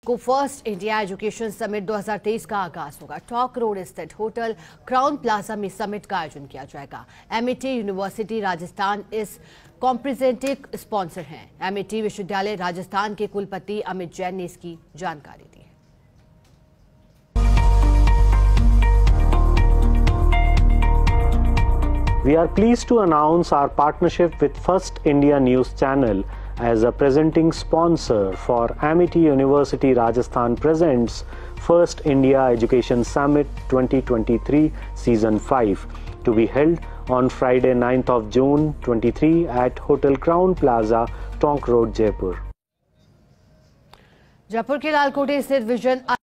को first India education summit 2023 का आगाज होगा। टॉक रोड स्थित होटल क्राउन प्लाजा में समिट का आयोजन किया जाएगा। एमिटी यूनिवर्सिटी राजस्थान इस कॉम्प्रिजेंटिव स्पॉन्सर हैं। एमिटी विश्वविद्यालय राजस्थान के कुलपति अमित जैन ने इसकी जानकारी दी। We are pleased to announce our partnership with First India News Channel as a presenting sponsor for Amity University Rajasthan presents First India Education Summit 2023 Season 5 to be held on Friday 9th of June 23 at Hotel Crown Plaza, Tonk Road, Jaipur. Jaipur के लालकोटे स्थित vision